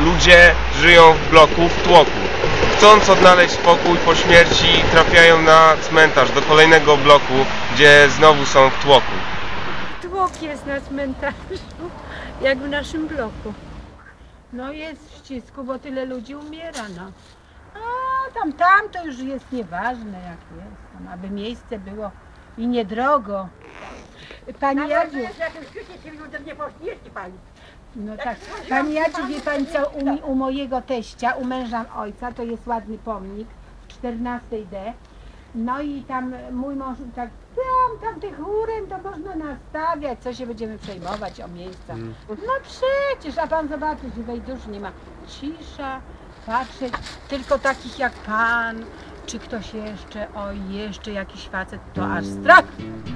ludzie żyją w bloku, w tłoku. Chcąc odnaleźć spokój po śmierci, trafiają na cmentarz, do kolejnego bloku, gdzie znowu są w tłoku. Tłok jest na cmentarzu, jak w naszym bloku. No jest w ścisku, bo tyle ludzi umiera, no. A tam to już jest nieważne jak jest, tam, aby miejsce było i niedrogo. Pani Jadziu, no tak, Pani Jadziu, wie Pani co, u mojego teścia, u męża ojca, to jest ładny pomnik w 14 D. No i tam mój mąż tak, tam tych uren to można nastawiać, co się będziemy przejmować o miejsca. No przecież, a pan zobaczy, żywej duszy nie ma. Cisza, patrzeć, tylko takich jak pan, czy ktoś jeszcze, oj, jeszcze jakiś facet, to aż strach.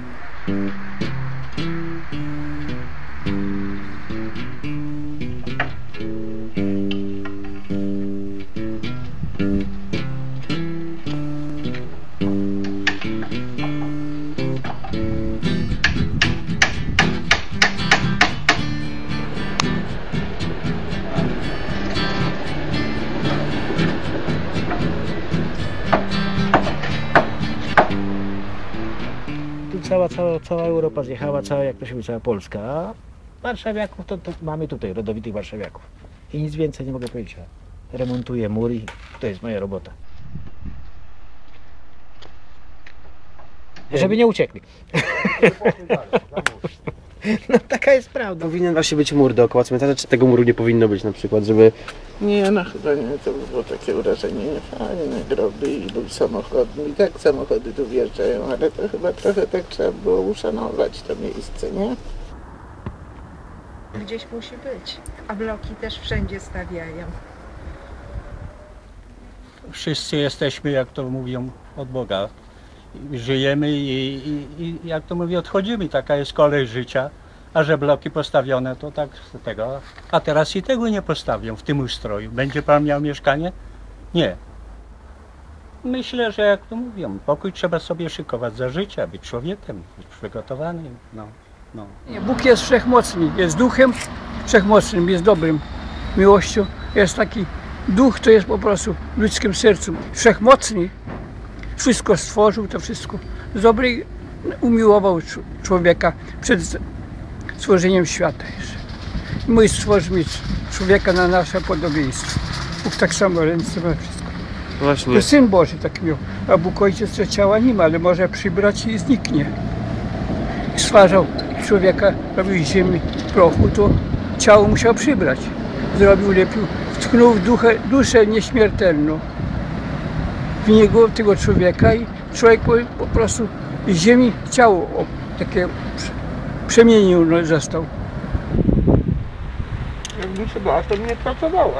Cała Europa zjechała, jak to się mówi, cała Polska, a warszawiaków to mamy tutaj, rodowitych warszawiaków. I nic więcej nie mogę powiedzieć. Remontuję mury i to jest moja robota. Żeby nie uciekli. No taka jest prawda. Powinien właśnie być mur dookoła cmentarza, czy tego muru nie powinno być na przykład, żeby... Nie, no chyba nie, to było takie wrażenie niefajne, groby i samochody, i tak samochody tu wjeżdżają, ale to chyba trochę tak trzeba było uszanować to miejsce, nie? Gdzieś musi być, a bloki też wszędzie stawiają. Wszyscy jesteśmy, jak to mówią, od Boga. Żyjemy i jak to mówię, odchodzimy, taka jest kolej życia. A że bloki postawione, to tak z tego. A teraz i tego nie postawią w tym ustroju. Będzie pan miał mieszkanie? Nie. Myślę, że jak to mówią, pokój trzeba sobie szykować za życia, być człowiekiem, być przygotowanym. No. Bóg jest wszechmocny, jest duchem wszechmocnym, jest dobrym. Miłością jest taki duch, to jest po prostu w ludzkim sercu. Wszechmocny, wszystko stworzył, to wszystko z dobrej umiłował człowieka przed stworzeniem świata jeszcze. My stworzymy człowieka na nasze podobieństwo. Bóg tak samo ręce ma wszystko. Właśnie. To Syn Boży tak miał, a Bóg Ojciec to ciała nie ma, ale może przybrać i zniknie. Stwarzał człowieka, robił z ziemi prochu, to ciało musiał przybrać. Zrobił lepiej, wtknął w duszę nieśmiertelną w niego, tego człowieka i człowiek po prostu z ziemi ciało takie przemienił, no, został. Jakby trzeba, to nie pracowała.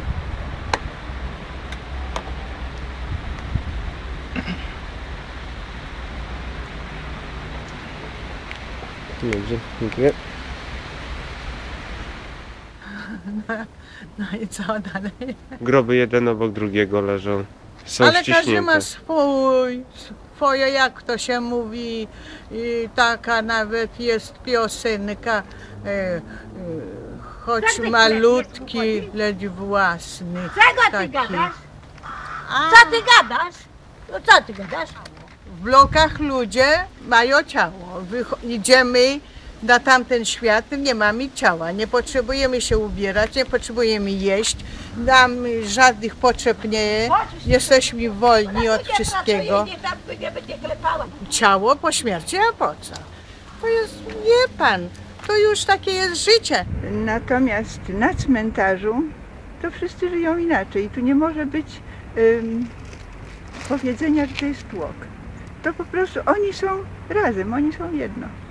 Dobrze, dziękuję. No i co dalej? Groby jeden obok drugiego leżą. Są Ale każdy ściśnięte. ma swoje, jak to się mówi, i taka nawet jest piosenka, choć malutki, lecz własny. Czego ty gadasz? Co ty gadasz? No co ty gadasz? W blokach ludzie mają ciało. Idziemy na tamten świat, nie mamy ciała. Nie potrzebujemy się ubierać, nie potrzebujemy jeść. Nam żadnych potrzeb nie. Jesteśmy wolni od wszystkiego. Ciało po śmierci, a po co? To jest, wie pan, to już takie jest życie. Natomiast na cmentarzu to wszyscy żyją inaczej. Tu nie może być powiedzenia, że to jest tłok. To po prostu oni są razem, oni są jedno.